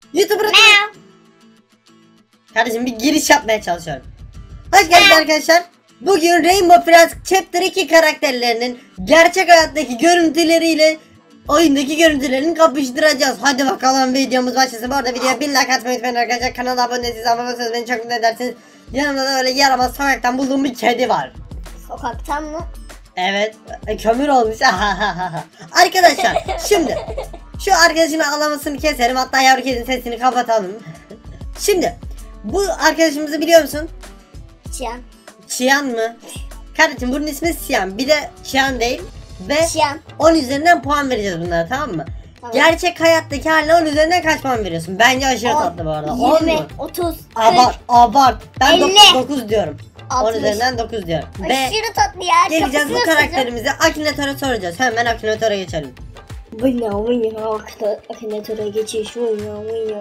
YouTuber'ı kardeşim bir giriş yapmaya çalışıyorum. Hoş geldiniz arkadaşlar. Bugün Rainbow Friends Chapter 2 karakterlerinin gerçek hayattaki görüntüleriyle oyundaki görüntülerini kapıştıracağız. Hadi bakalım videomuz başlasın. Bu arada videoya 1000 like atmayı unutmayın arkadaşlar. Kanala abone değilseniz abone olursanız beni çok mutlu edersiniz. Yanımda da öyle yaramaz sokaktan bulduğum bir kedi var. Sokaktan mı? Evet, kömür olmuş. Arkadaşlar şimdi şu arkadaşımın ağlamasını keserim, hatta yavru kedinin sesini kapatalım. Şimdi bu arkadaşımızı biliyor musun? Çiyan. Çiyan mı? Kardeşim bunun ismi Siyan, bir de Çiyan değil. Ve Çiyan. 10 üzerinden puan vereceğiz bunlara, tamam mı? Tamam. Gerçek hayattaki haline 10 üzerinden kaç puan veriyorsun? Bence aşırı tatlı bu arada. 20, 10 mu? 30, 40. Abart. Ben 50. 9 diyorum. 10 60. üzerinden 9 diyorum. Ve Aşırı tatlı ya. geleceğiz bu Kafasını karakterimizi Akinator'a soracağız. Hemen Akinator'a geçelim. Akinator'a geçiş. Vınya.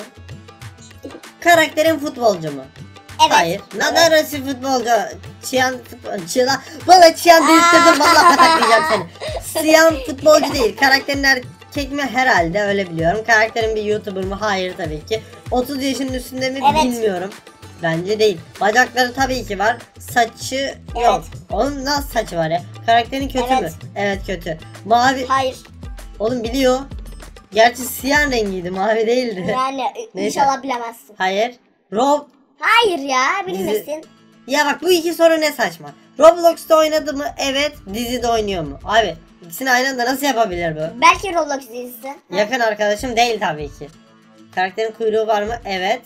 Karakterin futbolcu mu? Evet. Hayır. Nadarası futbolcu. Çiyan futbolcu. Çiyan. Valla Çiyan büyüttürdüm. Valla pataklayacağım seni. Çiyan futbolcu değil. Karakterin erkek mi? Herhalde öyle biliyorum. Karakterin bir YouTuber mı? Hayır tabii ki. 30 yaşının üstünde mi? Evet. Bilmiyorum. Bence değil. Bacakları tabii ki var. Saçı yok. Evet. Onun nasıl saçı var ya? Karakterin kötü Evet. mü? Evet kötü. Mavi. Hayır. Oğlum biliyor. Gerçi siyah rengiydi. Mavi değildi. Yani Neyse. inşallah bilemezsin. Hayır. Rob. Hayır ya bilmesin. Ya bak bu iki soru ne saçma. Roblox'ta oynadı mı? Evet. Dizide oynuyor mu? Abi ikisini aynı anda nasıl yapabilir bu? Belki Roblox dizisi. Yakın arkadaşım değil tabii ki. Karakterin kuyruğu var mı? Evet.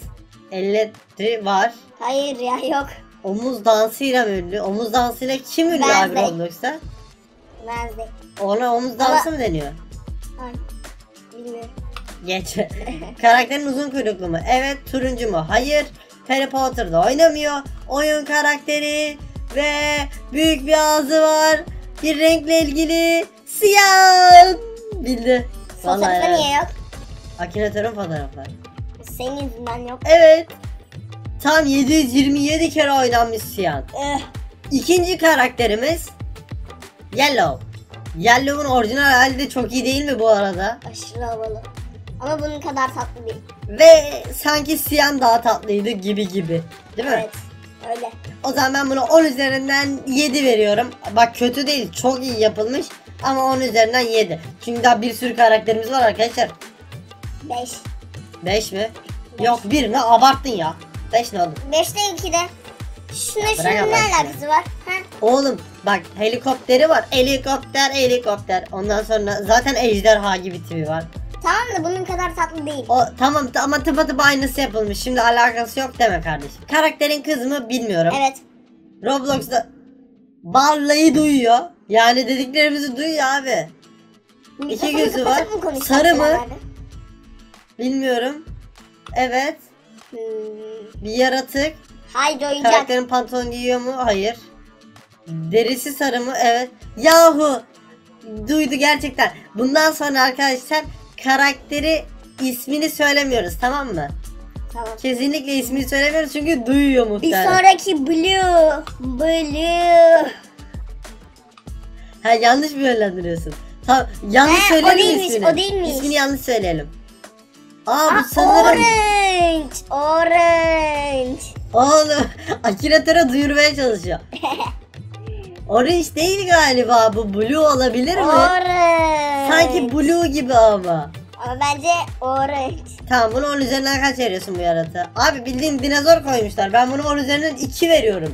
Elleri var. Hayır ya yok. Omuz dansıyla mı ünlü? Omuz dansıyla kim ünlü abi Wednesday. Roblox'ta? Wednesday. Ona omuz dansı mı deniyor? Hayır. Bilmiyorum. Geç. Karakterin uzun kuyruklu mu? Evet. Turuncu mu? Hayır. Harry Potter'da oynamıyor. Oyun karakteri ve büyük bir ağzı var. Bir renkle ilgili siyah. Bildi. Fotoğrafı ya. niye yok? Akinator'un fotoğrafı. Senin yüzünden yok. Evet. Tam 727 kere oynanmış siyah. İkinci karakterimiz Yellow. Yellow'un orijinal hali de çok iyi değil mi bu arada? Aşırı havalı. Ama bunun kadar tatlı değil. Ve sanki Siyan daha tatlıydı gibi. Değil mi? Evet. Öyle. O zaman ben buna 10 üzerinden 7 veriyorum. Bak kötü değil, çok iyi yapılmış ama 10 üzerinden 7. Çünkü daha bir sürü karakterimiz var arkadaşlar. 5. 5 mi? Yok 1 mi? Abarttın ya. 5 ne oldu? 5'te 2'de. Şunun bırak şunun ne Allah aşkına. alakası var? Ha? Oğlum bak helikopteri var. Helikopter. Ondan sonra zaten ejderha gibi tipi var. Tamam da bunun kadar tatlı değil. O tamam ama tıpatıp aynısı yapılmış. Şimdi alakası yok deme kardeşim. Karakterin kız mı bilmiyorum. Evet. Roblox'ta vallahi duyuyor. Yani dediklerimizi duyuyor abi. İki Mikrofonu gözü var. kapatıp mı konuşacaksın Sarı mı? herhalde? Bilmiyorum. Evet. Bir yaratık. Hayır oyuncak. Karakterin pantolon giyiyor mu? Hayır. Derisi sarı mı? Evet. Yahu. Duydu gerçekten. Bundan sonra arkadaşlar karakteri ismini söylemiyoruz, tamam mı? Tamam. Kesinlikle ismini söylemiyoruz çünkü duyuyor Bir muhtemelen. sonraki Blue. Ha yanlış mı yönlendiriyorsun? Tamam yanlış He, söyleyelim o değilmiş, ismini. o değilmiş. İsmini yanlış söyleyelim. Aa bu Aa, sanırım. Orange. Oğlum Akinator'a duyurmaya çalışıyor. Orange değil galiba, bu blue olabilir mi? Orange. Sanki blue gibi ama. Ama bence orange. Tamam bunu 10 üzerinden kaç veriyorsun bu yaratığa? Abi bildiğin dinozor koymuşlar. Ben bunu 10 üzerinden 2 veriyorum.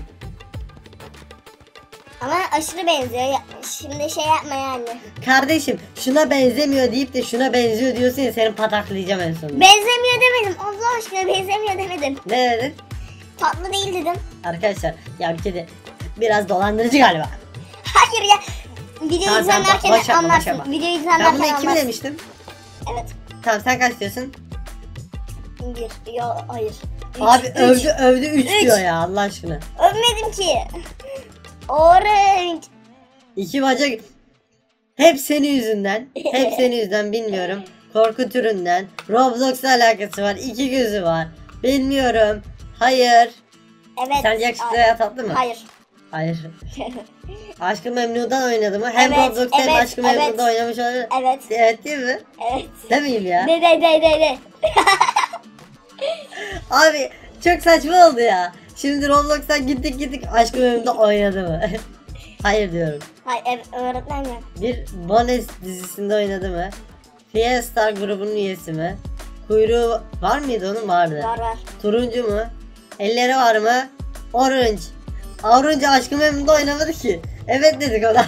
Ama aşırı benziyor. Şimdi şey yapma yani. Kardeşim şuna benzemiyor deyip de şuna benziyor diyorsun ya, seni pataklayacağım en sonunda. Benzemiyor demedim. Allah aşkına benzemiyor demedim. Ne dedin? Tatlı değil dedim. Arkadaşlar ya bir kedi biraz dolandırıcı galiba. Hayır ya. Videoyu Tamam, tamam, izlerken boş yapma, boş anlarsın. yapma. Videoyu Ben izlerken buna 2 mi anlarsın. demiştim? Evet. Tamam sen kaç diyorsun? 1. Yok hayır. Abi Üç. övdü 3 Üç. diyor ya Allah aşkına. Övmedim ki. Orange. 2 bacak. Hep senin yüzünden. Hep senin yüzünden bilmiyorum. Korku türünden. Roblox'la alakası var. 2 gözü var. Bilmiyorum. Hayır. Evet. Sence yakışıklı ya tatlı mı? Hayır. Hayır. Aşk-ı Memnu'dan oynadı mı? Hem Evet, Roblox'ta hem evet, Aşk-ı Memnu'da evet. oynamış olabilir. Evet. Evet değil mi? Evet. Değil miyim ya? De. Abi çok saçma oldu ya. Şimdi Roblox'tan gittik Aşk-ı Memnu'da oynadı mı? Hayır diyorum. Hayır öğretmen mi? Bir Bones dizisinde oynadı mı? Fiesta grubunun üyesi mi? Kuyruğu var mıydı onun? Vardı. Var. Turuncu mu? Elleri var mı? Orange. Orange Aşk-ı Memnu'da oynamadı ki. Evet dedik ona.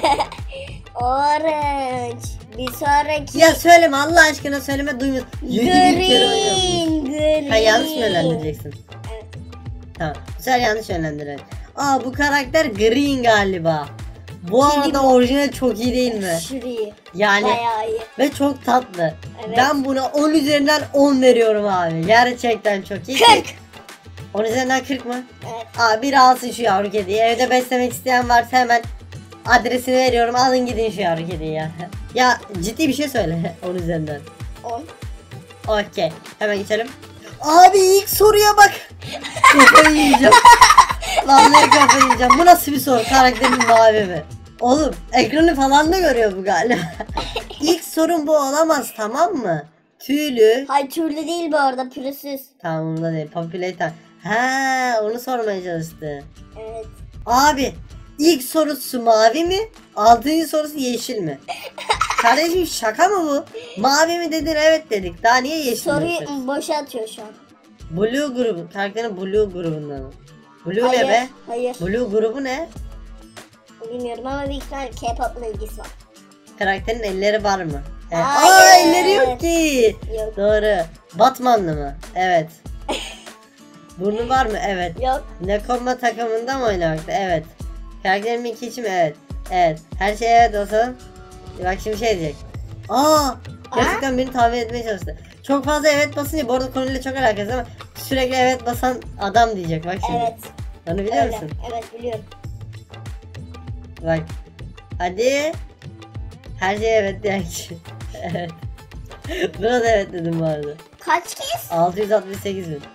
Orange. Bir sonraki. Ya söyleme Allah aşkına söyleme duymuyor. Green. Ha yanlış mı yönlendireceksin? Evet. Tamam. Bu sefer yanlış yönlendirelim. Aa bu karakter Green galiba. Bu arada orijinal çok iyi değil mi? Şurayı. Yani Bayağı iyi. ve çok tatlı. Evet. Ben buna 10 üzerinden 10 veriyorum abi. Gerçekten çok iyi. 40. 10 üzerinden 40 mı? Evet. Aa biri alsın şu yavru kediyi. Evde beslemek isteyen varsa hemen adresini veriyorum. Alın gidin şu yavru kediyi ya. Ya ciddi bir şey söyle 10 üzerinden. 10. Okey. Hemen geçelim. Abi ilk soruya bak. Kafayı yiyeceğim. Vallahi kafayı yiyeceğim. Bu nasıl bir soru? Karakterin mavi mi? Oğlum ekranı falan da görüyor bu galiba. İlk sorun bu olamaz tamam mı? Tüylü. Hayır türlü değil bu arada pürüzsüz. Tamam onda değil. Populator. Ha onu sormaya çalıştı. Evet. Abi ilk sorusu mavi mi? Altıncı sorusu yeşil mi? Kardeşim şaka mı bu? Mavi mi dedin evet dedik. Daha niye yeşil diyorsun? Soruyu boşa atıyor şu an. Blue grubu. Karakterin Blue grubundan mı? Blue Hayır. ne be? Hayır. Blue grubu ne? Bilmiyorum ama büyük ihtimal K-pop'la ilgisi var. Karakterin elleri var mı? Evet. Hayır. Aa elleri yok ki. Yok. Doğru. Batmanlı mı? Evet. Burnu var mı? Evet. Yok. Nekoma takımında mı oynamakta? Evet. Karakterin Mickey için mi? Evet. Evet. Her şey evet olsa. Bak şimdi şey diyecek. Aa! Gerçekten beni tahmin etmeye çalıştı. Çok fazla evet basınca bu arada konuyla çok alakası ama sürekli evet basan adam diyecek. Bak şimdi. Evet. Onu biliyor Öyle. musun? Evet biliyorum. Bak. Hadi. Her şey evet diyen kişi. Evet. Buna da evet dedim bu arada. Kaç kez? 668 bin.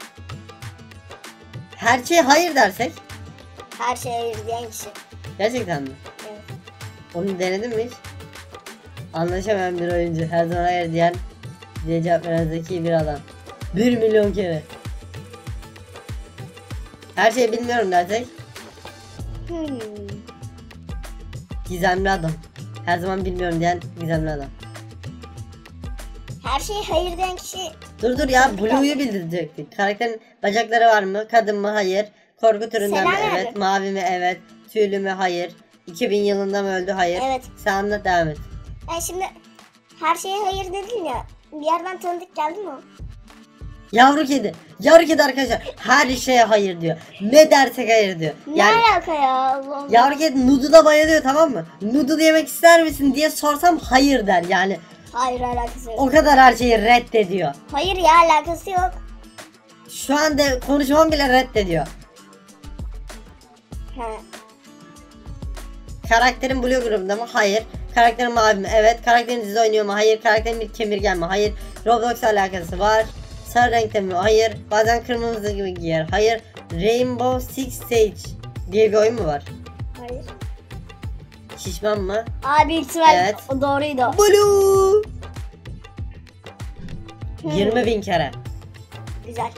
Her şeye hayır dersek. Her şeye hayır diyen kişi. Gerçekten mi? Evet. Onu denedin mi hiç? Anlaşamayan bir oyuncu. Her zaman hayır diye cevap veren zeki bir adam. 1 milyon kere. Her şeyi bilmiyorum dersek. Gizemli adam. Her zaman bilmiyorum diyen gizemli adam. Her şeye hayır diyen kişi. Dur ya Blue'yu bildirecektik. Karakterin bacakları var mı? Kadın mı? Hayır. Korku türünden mi? Selam Evet. abi. Mavi mi? Evet. Tüylü mü? Hayır. 2000 yılında mı öldü? Hayır. Evet. Sen anlat devam et. Ben şimdi her şeye hayır dedin ya. Bir yerden tanıdık geldi mi o? Yavru kedi. Yavru kedi arkadaşlar. Her şeye hayır diyor. Ne dersek hayır diyor. Ne alaka ya? Allah Allah. Yavru kedi noodle'a bayılıyor tamam mı? Noodle yemek ister misin diye sorsam hayır der. Yani Hayır alakası yok. o kadar her şeyi reddediyor. Hayır ya alakası yok. Şu anda konuşmam bile reddediyor. He. Karakterin Blue grubunda mı? Hayır. Karakterin mavi mi? Evet. Karakterin dizi oynuyor mu? Hayır. Karakterin bir kemirgen mi? Hayır. Roblox'la alakası var. Sarı renkte mi? Hayır. Bazen kırmızı gibi giyer. Hayır. Rainbow Six Siege diye bir oyun mu var? Hayır. Şişman mı? Abi büyük ihtimal Evet. o doğruydu. Blue. Hmm. 20.000 kere. Güzel.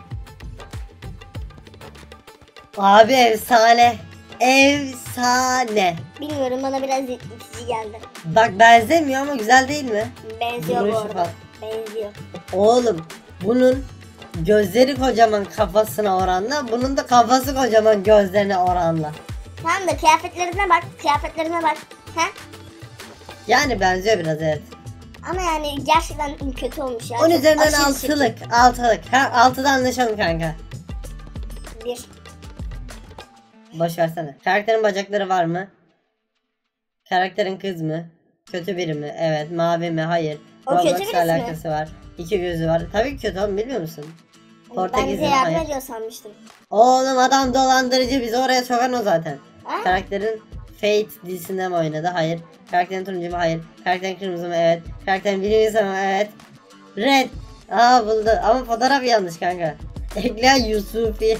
Abi efsane. Efsane. Bilmiyorum bana biraz itici geldi. Bak benzemiyor ama güzel değil mi? Benziyor bu Duruşu arada. falan. Benziyor. Oğlum bunun gözleri kocaman kafasına oranla, bunun da kafası kocaman gözlerine oranla. Tamam da kıyafetlerine bak. Kıyafetlerine bak. He? Yani benziyor biraz evet. Ama yani gerçekten kötü olmuş ya. 10 Çok üzerinden aşırı 6'lık. 6'lık. Ha 6'da anlaşalım kanka. çirkin. Bir. Boş versene. Karakterin bacakları var mı? Karakterin kız mı? Kötü biri mi? Evet. Mavi mi? Hayır. O kötü Roblox'la birisi mi? alakası var. 2 gözü var. Tabii ki kötü oğlum bilmiyor musun? Ben Portekizli bize mi? yardım Hayır. ediyor sanmıştım. Oğlum adam dolandırıcı bizi oraya sokan o zaten. Ha? Karakterin Fate dizisinde mi oynadı? Hayır. Karakterin turuncu mu? Hayır. Karakterin kırmızı mı? Evet. Karakterin birinci mı? Evet. Red. Aa buldu. Ama fotoğraf yanlış kanka. Ekleyen Yusufi.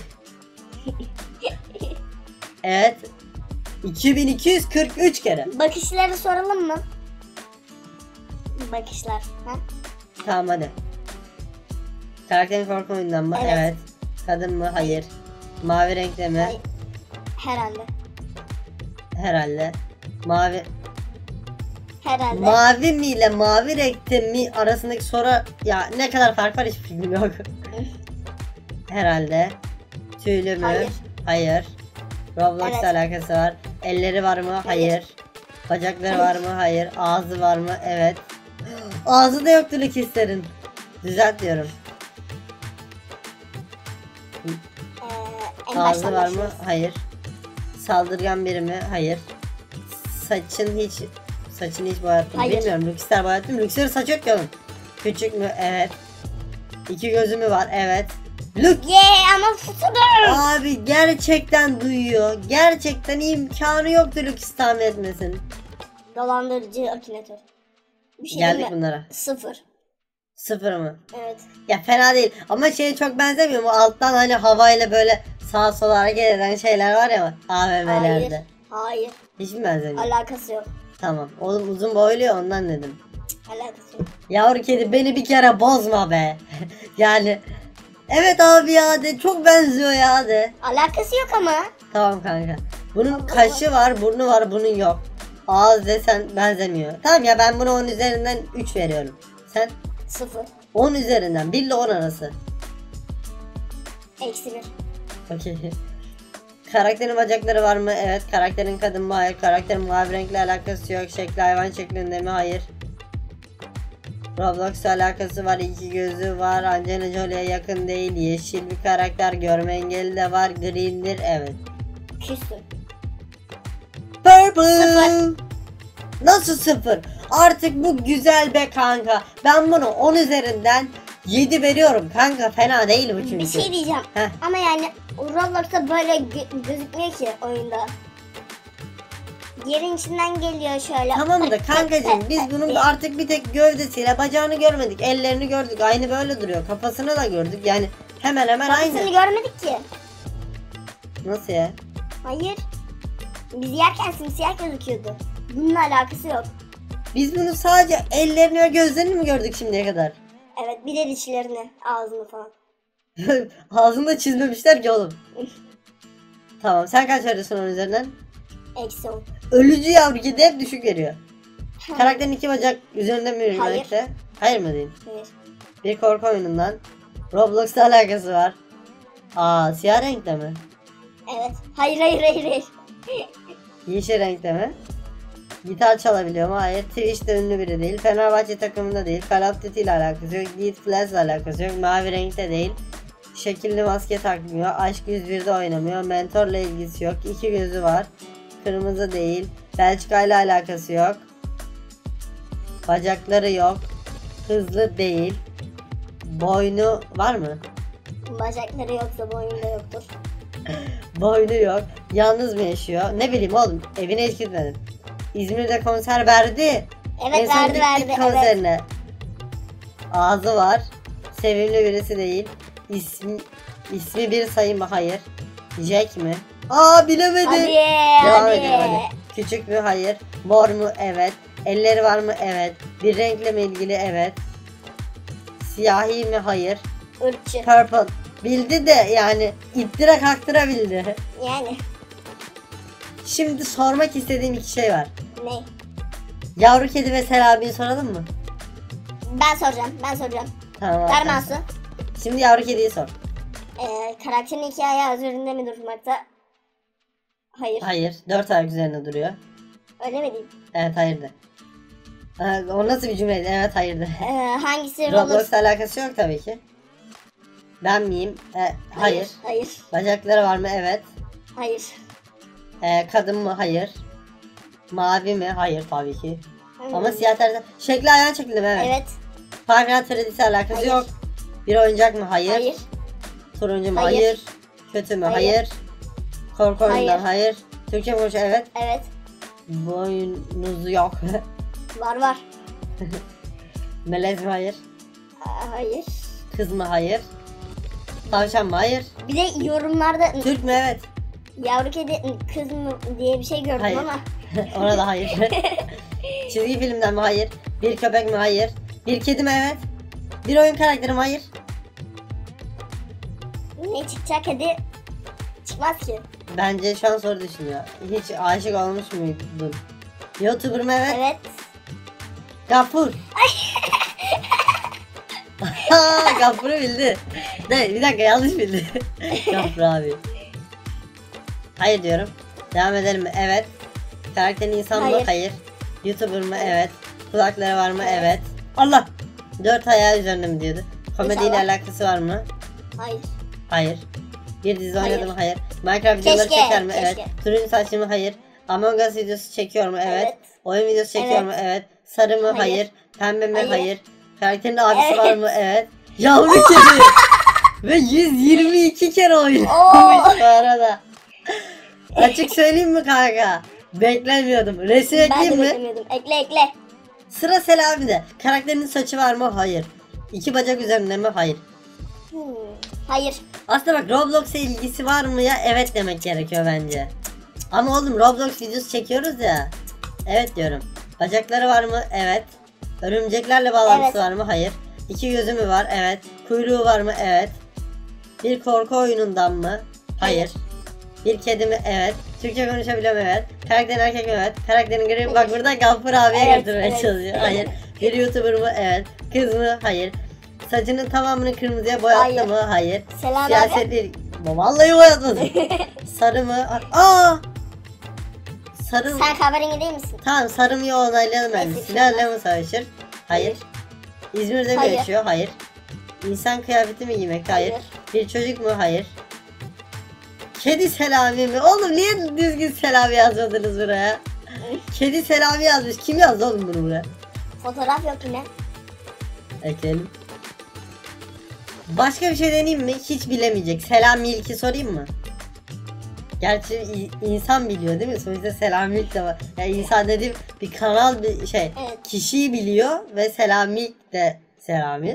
Evet. 2243 kere. Bakışları soralım mı? Bakışlar. Ha? Tamam hadi. Karakterin korku oyundan mı? Evet. Evet. Kadın mı? Hayır. Mavi renkte mi? Hayır. Herhalde. Herhalde. Mavi. Herhalde. Mavi mi ile mavi renkte mi arasındaki soru ya ne kadar fark var hiç fikrim yok. Herhalde. Tüylü mü? Hayır. Hayır. Roblox'la Evet. alakası var. Elleri var mı? Hayır. Bacakları var mı? Hayır. Ağzı var mı? Evet. Ağzı da yoktu Lukislerin. Düzelt diyorum. En Ağzı baştan var mı? başlıyoruz. Hayır. Saldırgan biri mi? Hayır. Saçını hiç boyattım. Hayır. Bilmiyorum. Lukisler boyattım. Lukislerin saçı yok ki oğlum. Küçük mü? Evet. İki gözü mü var? Evet. Luk Ama tutudur. abi gerçekten duyuyor. Gerçekten imkanı yoktu Lukis tahmin etmesin. Dolandırıcı akinator. Bir şey Geldik diyeyim mi? bunlara. 0. Sıfır mı? Evet. Ya fena değil. Ama şeye çok benzemiyor mu? Alttan hani havayla böyle sağa sola hareket eden şeyler var ya AVM'lerde. Hayır. Hiç mi benzemiyor? Alakası yok. Tamam. Oğlum uzun boylu ya ondan dedim. Alakası yok. Yavru kedi beni bir kere bozma be. Yani evet abi ya de çok benziyor ya de. Alakası yok ama. Tamam kanka. Bunun kaşı var, burnu var, bunun yok. Ağız desen benzemiyor. Tamam ya ben buna 10 üzerinden 3 veriyorum. Sen 0. 10 üzerinden 1 ile 10 arası. -1. Okey. Karakterin bacakları var mı? Evet. Karakterin kadın mı? Hayır. Karakterin mavi renkle alakası yok. Şekli hayvan şeklinde mi? Hayır. Roblox'la alakası var. İki gözü var. Angelina Jolie'ye yakın değil. Yeşil bir karakter. Görme engeli de var. Green'dir. Evet. Küstüm. Purple. Sıfır. Nasıl 0? Artık bu güzel be kanka. Ben bunu 10 üzerinden 7 veriyorum kanka. Fena değil bu çünkü. Bir şey diyeceğim. Heh. Ama yani Roblox'ta böyle gözükmüyor ki oyunda. Yerin içinden geliyor şöyle. Tamam da kankacığım biz bunun da artık bir tek gövdesiyle bacağını görmedik. Ellerini gördük. Aynı böyle duruyor. Kafasını da gördük. Yani hemen hemen Kafasını aynı. görmedik ki. Nasıl ya? Hayır. Biz yerken simsiyah gözüküyordu. Bununla alakası yok. Biz bunu sadece ellerini ve gözlerini mi gördük şimdiye kadar? Evet, bir de dişlerini, ağzını falan. Ağzını da çizmemişler ki oğlum. Tamam sen kaç veriyorsun onun üzerinden? -10. Ölücü yavru kedi hep düşük veriyor. Karakterin iki bacak üzerinde mi Hayır. yürümekte? Hayır mı diyeyim? Hayır. Bir korku oyunundan. Roblox'la alakası var. Aa siyah renkte mi? Evet. Hayır. Yeşil renkte mi? Gitar çalabiliyor mu? Hayır. Twitch'te ünlü biri değil. Fenerbahçe takımında değil. Call of Duty ile alakası yok. Geek Flash'la alakası yok. Mavi renkte değil. Şekilli maske takmıyor. Aşk 101'de oynamıyor. Mentorla ilgisi yok. İki gözü var. Kırmızı değil. Belçika ile alakası yok. Bacakları yok. Hızlı değil. Boynu var mı? Bacakları yoksa boynunda yoktur. Boynu yok. Yalnız mı yaşıyor? Ne bileyim oğlum. Evine hiç gitmedim. İzmir'de konser verdi. Evet, En son verdi, gittik evet. konserine. Ağzı var. Sevimli birisi değil. İsmi bir sayı mı? Hayır. Jack mi? Aa bilemedi. Hadi. Devam hadi. edelim hadi. Küçük mü? Hayır. Mor mu? Evet. Elleri var mı? Evet. Bir renkle mi ilgili? Evet. Siyahi mi? Hayır. Irkçı. Purple. Bildi de yani ittira kaktıra bildi. Yani. Şimdi sormak istediğim iki şey var. Ne? Yavru kedi ve Selabi'yi soralım mı? Ben soracağım. Tamam. Dermansu. Şimdi yavru kediyi sor. Karakterin iki ayağı üzerinde mi durmakta? Hayır. Hayır. 4 ayak üzerinde duruyor. Öyle mi diyeyim? Evet hayır de. O nasıl bir cümleydi? Evet hayır de. Hangisi Roblox? Roblox'la alakası yok tabii ki. Ben miyim? Hayır. Hayır. Bacakları var mı? Evet. Hayır. Kadın mı? Hayır. Mavi mi? Hayır tabii ki. Hmm. Ama siyah terzi. Şekli ayağın şekli mi? Evet. Evet. Five Nights Freddy's'le alakası Hayır. yok. Bir oyuncak mı? Hayır. Hayır. Turuncu mu? Hayır. Hayır. Kötü mü? Hayır. Hayır. Korku oyundan? Hayır. Hayır. Türkçe mi konuşuyor? Evet. Evet. Boynuzu yok. Var. Melez mi? Hayır. Hayır. Kız mı? Hayır. Tavşan mı? Hayır. Bir de yorumlarda Türk mü? Evet. yavru kedi kız mı diye bir şey gördüm Hayır. ama. Ona da hayır. Çizgi filmden mi? Hayır. Bir köpek mi? Hayır. Bir kedi mi? Evet. Bir oyun karakteri mi? Hayır. Ne çıkacak hadi. Çıkmaz ki. Bence şu an soru düşünüyor. Hiç aşık olmuş muydun? YouTuber mu? Evet. Evet. Gafur. Gafur'u bildi. Bir dakika yanlış bildi. Gafur abi. Hayır diyorum. Devam edelim mi? Evet. Karakterin insan mı? Hayır. Hayır. YouTuber mı? Evet. Kulakları var mı? Evet. Allah! 4 ayağı üzerinde mi diyordu? Komediyle İnşallah. alakası var mı? Hayır. Hayır. Bir dizi Hayır. oynadı mı? Hayır. Minecraft videoları Keşke, çeker mi? Evet. keşke. Turuncu saçlı mı? Hayır. Among Us videosu çekiyor mu? Evet. Evet. Oyun videosu çekiyor Evet. mu? Evet. Sarı mı? Hayır. Hayır. Pembe mi? Hayır. Hayır. Karakterin abisi Evet. var mı? Evet. Yavru kedi. Ve 122 kere oynamış Oo. bu arada. Açık söyleyeyim mi kanka? Beklemiyordum. Resim Ben ekleyeyim de mi? beklemiyordum. Ekle. Sıra Selami'de. Karakterinin saçı var mı? Hayır. 2 bacak üzerinde mi? Hayır. Hayır. Aslında bak Roblox'a ilgisi var mı ya? Evet demek gerekiyor bence. Ama oğlum Roblox videosu çekiyoruz ya. Evet diyorum. Bacakları var mı? Evet. Örümceklerle bağlantısı Evet. var mı? Hayır. 2 gözü mü var? Evet. Kuyruğu var mı? Evet. Bir korku oyunundan mı? Hayır. Bir kedi mi? Evet. Türkçe konuşabiliyor mu? Evet. Karakterin erkek mi? Evet. Karakterin gri. Bak burada Gaffur abiye Evet, götürmeye evet. çalışıyor. Hayır. Bir YouTuber mı? Evet. Kız mı? Hayır. Saçının tamamını kırmızıya boyattı Hayır. mı? Hayır. Selam Siyasetli. Vallahi boyatmadı. Sarı mı? Aa! Sarı mı? Sen kahverengi değil misin? Tamam sarı mı onaylayalım bence. Evet, Silahla mı savaşır? Hayır. İzmir'de mi Hayır. yaşıyor? Hayır. İnsan kıyafeti mi giymek? Hayır. Hayır. Bir çocuk mu? Hayır. Kedi Selami mi? Oğlum niye düzgün Selami yazmadınız buraya? Kedi Selami yazmış. Kim yazdı oğlum bunu buraya? Fotoğraf yok yine. Ekleyelim. Başka bir şey deneyeyim mi? Hiç bilemeyecek. Selami İlk'i sorayım mı? Gerçi insan biliyor değil mi? Sonuçta Selami İlk de var. Yani insan dediğim bir kanal bir şey. Evet. Kişiyi biliyor ve Selami İlk de Selami.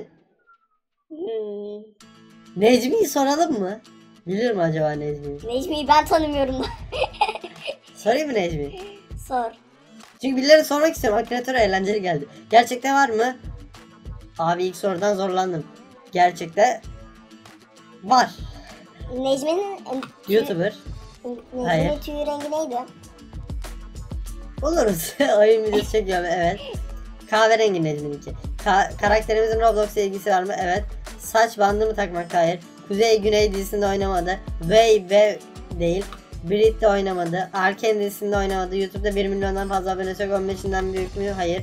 Necmi'yi soralım mı? Bilir mi acaba Necmi'yi? Necmi'yi ben tanımıyorum da. Sorayım mı Necmi? Sor. Çünkü birileri sormak istiyorum. Akreatöre eğlenceli geldi. Gerçekte var mı? Abi ilk sorudan zorlandım. Gerçekte var. Necmi'nin YouTuber. Hayır. Necmi'nin tüy rengi neydi? Oluruz. Oyun videosu çekiyorum evet. Kahverengi Necmi'ninki. Karakterimizin Roblox'la ilgisi var mı? Evet. Saç bandı mı takmak? Hayır. Kuzey Güney dizisinde oynamadı. Ve değil. Brit'te oynamadı. Arken dizisinde oynamadı. YouTube'da 1 milyondan fazla abonesi yok. 15'inden büyük mü? Hayır.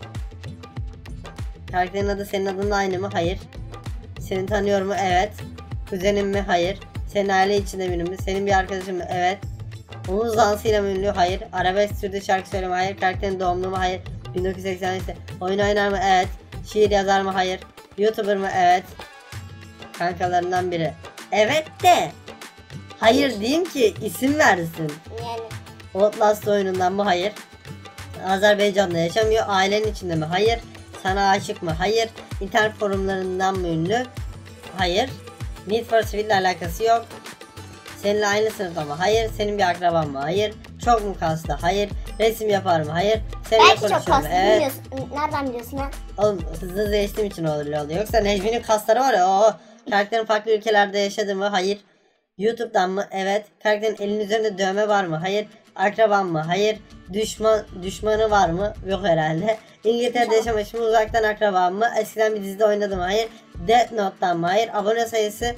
Karakterin adı senin adınla aynı mı? Hayır. Seni tanıyor mu? Evet. Kuzenin mi? Hayır. Senin aile içinde biri mi? Senin bir arkadaşın mı? Evet. Omuz dansıyla mı ünlü? Hayır. Arabesk türde şarkı söyleme? Hayır. Karakterin doğumlu mu? Hayır. 1980'de. Oyun oynar mı? Evet. Şiir yazar mı? Hayır. YouTuber mı? Evet. Kankalarından biri. Evet de. Hayır diyeyim ki isim versin. Yani Outlast oyunundan mı? Hayır. Azerbaycan'da yaşamıyor. Ailenin içinde mi? Hayır. Sana aşık mı? Hayır. İnternet forumlarından mı ünlü? Hayır. Need for Speed ile alakası yok. Seninle aynı sınıfta mı? Hayır. Senin bir akraban mı? Hayır. Çok mu kaslı? Hayır. Resim yapar mı? Hayır. Seninle belki çok konuşuyor mu? kaslı Evet. bilmiyorsun. Nereden biliyorsun ha? Oğlum hızlı geçtiğim için oldu. Yoksa Necmi'nin kasları var ya o. Karakterin farklı ülkelerde yaşadı mı? Hayır. YouTube'dan mı? Evet. Karakterin elinin üzerinde dövme var mı? Hayır. Akraban mı? Hayır. Düşmanı var mı? Yok herhalde. İngiltere'de yaşamış mı? Uzaktan akraban mı? Eskiden bir dizide oynadı mı? Hayır. Death Note'dan mı? Hayır. Abone sayısı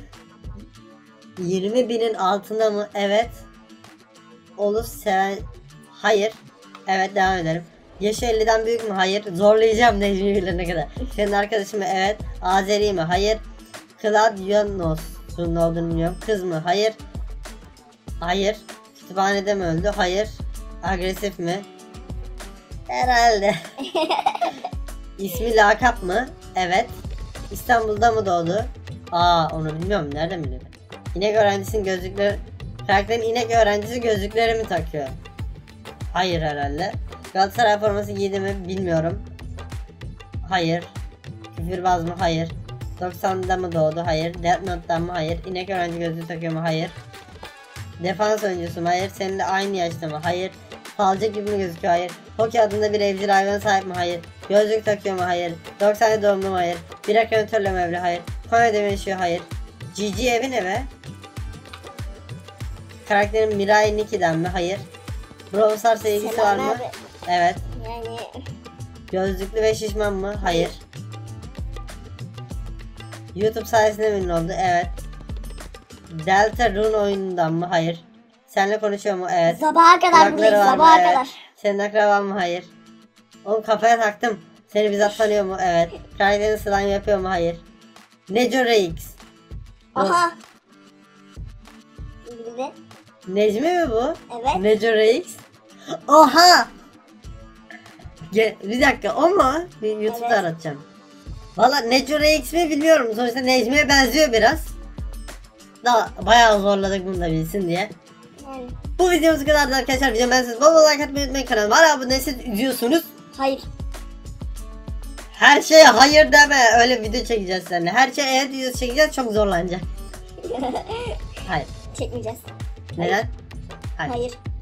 20.000'in altında mı? Evet. Olup seven... Hayır. Evet devam edelim. Yaşı 50'den büyük mü? Hayır. Zorlayacağım Necmi bilene kadar. Senin arkadaşın mı? Evet. Azeri mi? Hayır. Kladyanos'un ne olduğunu bilmiyorum. Kız mı? Hayır. Hayır. Kütüphanede mi öldü? Hayır. Agresif mi? Herhalde. İsmi lakap mı? Evet. İstanbul'da mı doğdu? Onu bilmiyorum. Nereden biliyorum? İnek öğrencisinin gözlükleri... Karakterin inek öğrencisi gözlükleri mi takıyor? Hayır herhalde. Galatasaray forması giydi mi bilmiyorum. Hayır. Küfürbaz mı? Hayır. 90'da mı doğdu? Hayır. Death Note'dan mı? Hayır. İnek öğrenci gözlüğü takıyor mu? Hayır. Defans oyuncusu mu? Hayır. Seninle aynı yaşta mı? Hayır. Falcı gibi mi gözüküyor? Hayır. Hoki adında bir evcil hayvana sahip mi? Hayır. Gözlük takıyor mu? Hayır. 90'da doğumlu mu? Hayır. Bir akranatörle mi evli? Hayır. Konya'da mı yaşıyor? Hayır. Cici evin evi. Karakterin Mirai Nikki'den mi? Hayır. Brawl Stars'la ilgisi var Selam mı? abi. Evet. Yani Gözlüklü ve şişman mı? Hayır. YouTube sayesinde mi ünlü oldu? Evet. Deltarune oyunundan mı? Hayır. Seninle konuşuyor mu? Evet. sabaha kadar Kulakları buradayız, var mı? sabaha Evet. kadar. Senin akraban mı? Hayır. Oğlum kafaya taktım. Seni bizzat tanıyor mu? Evet. Karakterin slime yapıyor mu? Hayır. Neco Rex. Aha. Bildi. Necmi mi bu? Evet. Neco Rex. Oha! Bir dakika, o mu? Bir YouTube'da Evet. aratacağım. Valla Neco Rex mi bilmiyorum. Sonuçta Necmi'ye benziyor biraz. Daha bayağı zorladık bunu da bilsin diye. Yani. Bu videomuz bu kadardı arkadaşlar. Videomu beğendiyseniz bol bol like atmayı unutmayın. Kanalıma hala abone değilseniz üzüyorsunuz. Hayır. Her şeye hayır deme. Öyle video çekeceğiz seninle. Her şeye evet videosu çekeceğiz. Çok zorlanacak. Hayır. Çekmeyeceğiz. Neden? Hayır. Hayır.